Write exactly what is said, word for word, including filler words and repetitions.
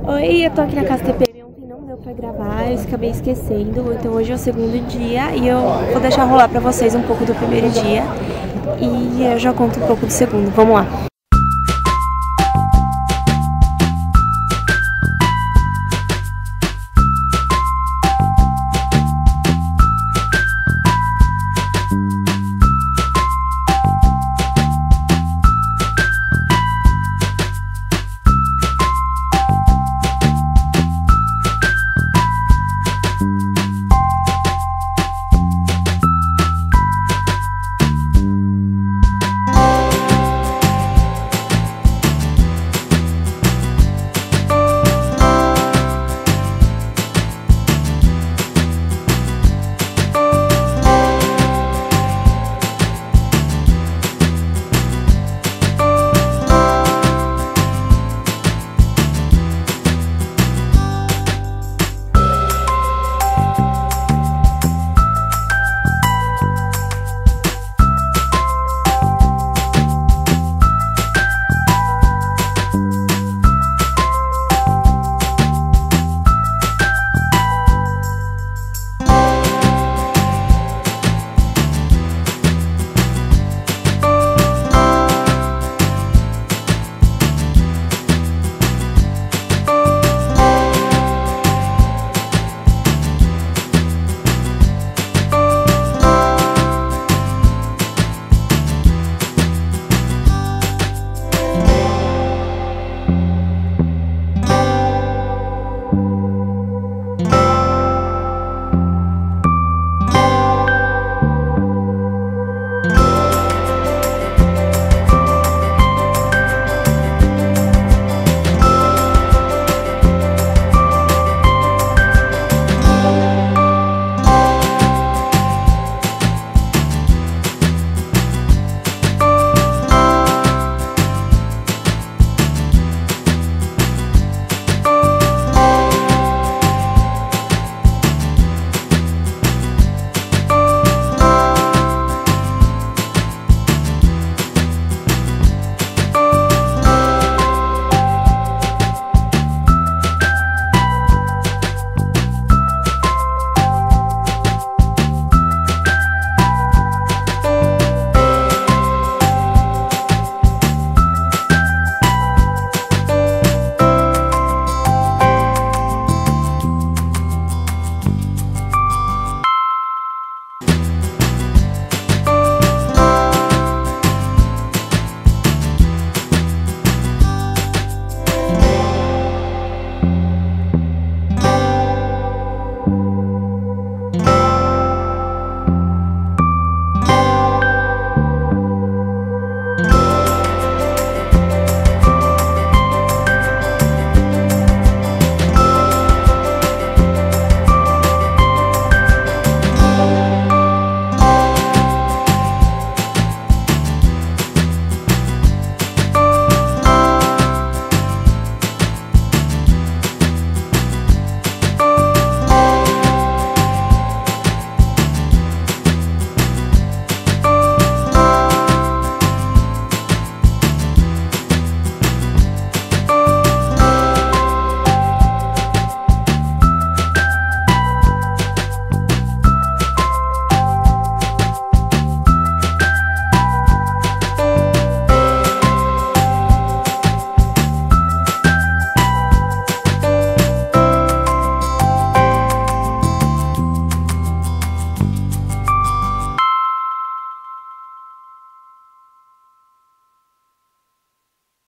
Oi, eu tô aqui na casa T P M, ontem não deu pra gravar, eu acabei esquecendo, então hoje é o segundo dia e eu vou deixar rolar pra vocês um pouco do primeiro dia e eu já conto um pouco do segundo, vamos lá.